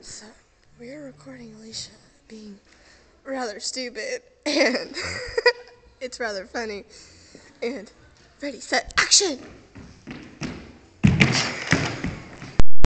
So, we are recording Alicia being rather stupid, and it's rather funny. And ready, set, action!